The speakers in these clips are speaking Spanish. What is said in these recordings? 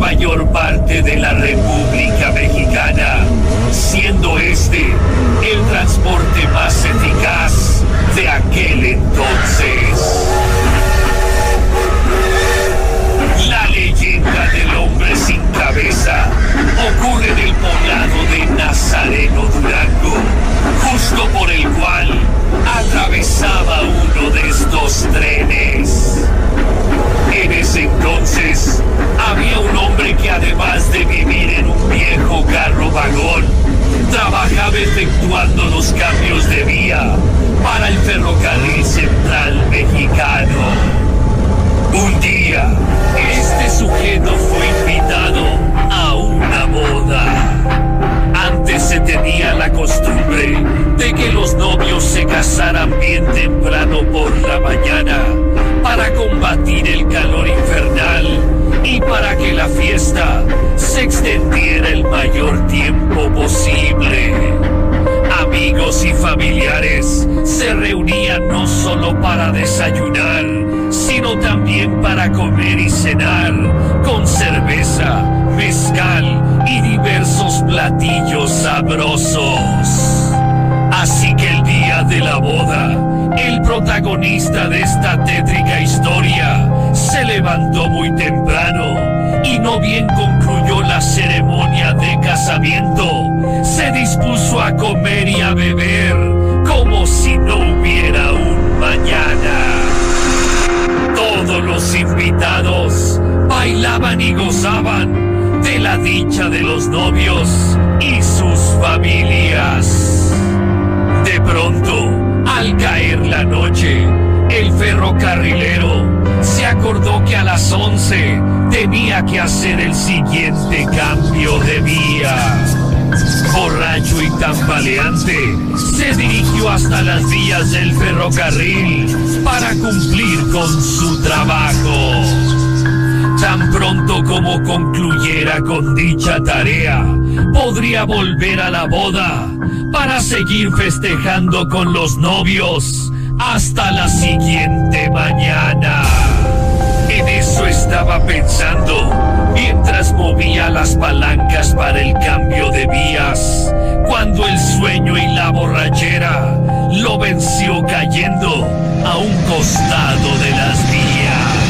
mayor parte de la República Mexicana, siendo este el transporte más eficaz de aquel entonces. La leyenda del hombre sin cabeza ocurre en el poblado de Nazareno, Durango, justo por el cual atravesaba uno de estos trenes. En ese entonces había un hombre que, además de vivir en un viejo carro vagón, trabajaba efectuando los cambios de vía para el ferrocarril central mexicano. Un día, este sujeto fue invitado a una boda. Antes se tenía la costumbre de que los novios se casaran bien temprano por la mañana para combatir el calor infernal y para que la fiesta se extendiera el mayor tiempo posible. Amigos y familiares se reunían no solo para desayunar, sino también para comer y cenar con cerveza, mezcal y diversos platillos sabrosos. Así que el día de la boda, el protagonista de esta tétrica historia se levantó muy temprano y no bien concluyó la ceremonia de casamiento, se dispuso a comer y a beber como si no hubiera un mañana. Todos los invitados bailaban y gozaban de la dicha de los novios y sus familias. De pronto, al caer la noche, el ferrocarrilero se acordó que a las 11 tenía que hacer el siguiente cambio de vía. Borracho y tambaleante, se dirigió hasta las vías del ferrocarril para cumplir con su trabajo. Tan pronto como concluyera con dicha tarea, podría volver a la boda para seguir festejando con los novios hasta la siguiente mañana. En eso estaba pensando mientras movía las palancas para el cambio de vías, cuando el sueño y la borrachera lo venció cayendo a un costado de las vías.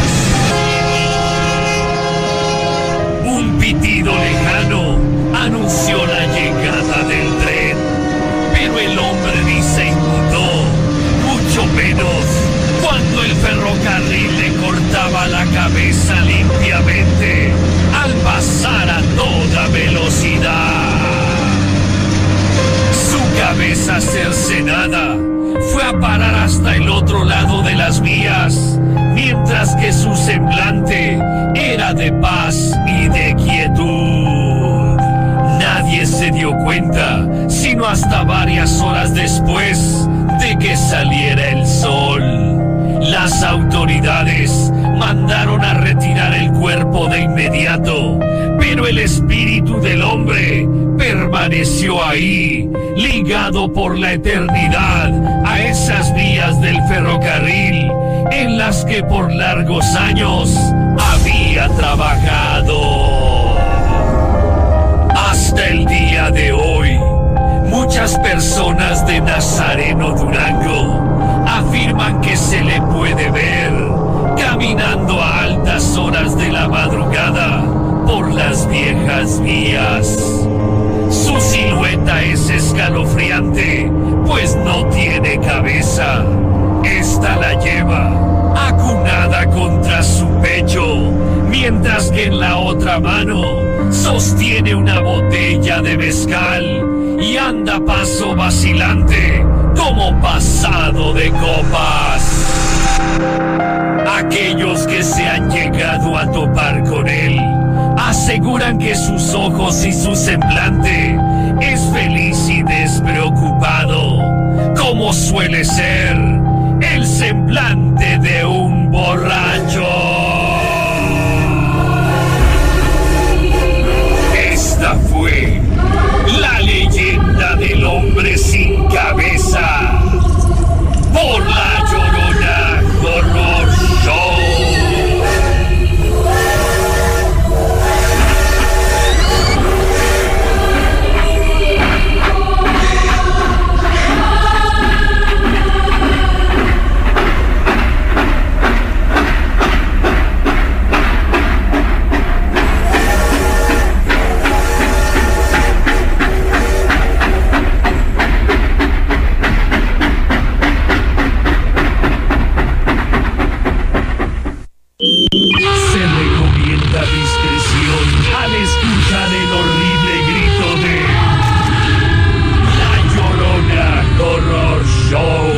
Un pitido lejano anunció la llegada del tren, pero el hombre ni se inmutó, mucho menos cuando el ferrocarril le cortaba la cabeza limpiamente al pasar a toda velocidad. Su cabeza cercenada fue a parar hasta el otro lado de las vías, mientras que su semblante era de paz y de quietud. Nadie se dio cuenta, sino hasta varias horas después de que saliera el sol. Las autoridades mandaron a retirar el cuerpo de inmediato, pero el espíritu del hombre permaneció ahí, ligado por la eternidad a esas vías del ferrocarril en las que por largos años había trabajado. Hasta el día de hoy, muchas personas de Nazareno, Durango, afirman que se le puede ver caminando a altas horas de la madrugada por las viejas vías. Su silueta es escalofriante, pues no tiene cabeza. Esta la lleva acunada contra su pecho, mientras que en la otra mano sostiene una botella de mezcal y anda a paso vacilante como pasado de copas. Aquellos que se han llegado a topar con él aseguran que sus ojos y su semblante es feliz y despreocupado, como suele ser el semblante de un borracho. Esta fue la leyenda del hombre sin cabeza por La Llorona Horror Show. Se recomienda discreción al escuchar el horrible grito de La Llorona Horror Show.